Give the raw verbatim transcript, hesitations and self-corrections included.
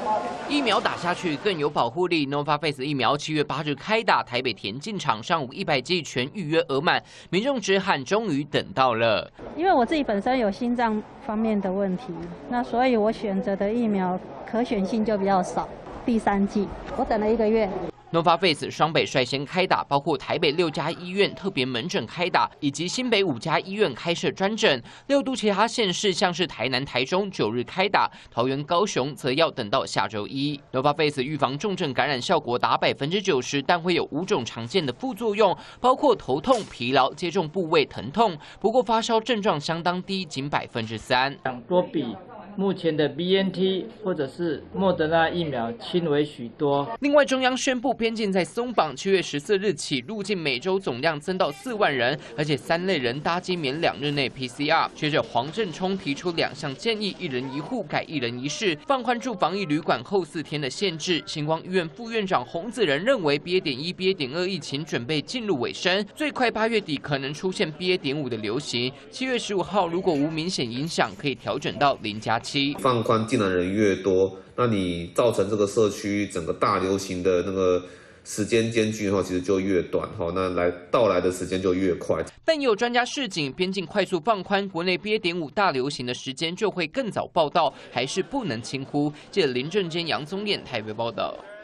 疫苗打下去更有保护力。Novavax 疫苗七月八日开打，台北田径场上午一百剂全预约额满，民众直喊终于等到了。 因为我自己本身有心脏方面的问题，那所以我选择的疫苗可选性就比较少。第三剂，我等了一个月。 Novavax 双北率先开打，包括台北六家医院特别门诊开打，以及新北五家医院开设专诊。六都其他县市像是台南、台中九日开打，桃园、高雄则要等到下周一。Novavax 预防重症感染效果达百分之九十，但会有五种常见的副作用，包括头痛、疲劳、接种部位疼痛。不过发烧症状相当低，仅百分之三。 多比目前的 B N T 或者是莫德纳疫苗轻微许多。 另外，中央宣布边境在松绑，七月十四日起入境每周总量增到四万人，而且三类人搭机免两日内 P C R。学者黄正冲提出两项建议：一人一户改一人一室，放宽住防疫旅馆后四天的限制。星光医院副院长洪子仁认为 B A 点一、B A 点二疫情准备进入尾声，最快八月底可能出现 B A 点五的流行。七月十五号如果无明显影响，可以调整到零加七。 放宽进来人越多，那你造成这个社区整个大流行的那个时间间距哈，其实就越短哈，那来到来的时间就越快。 但也有专家示警，边境快速放宽，国内 B A 点五大流行的时间就会更早报道，还是不能轻忽。记者林正坚、杨宗彦台北报道。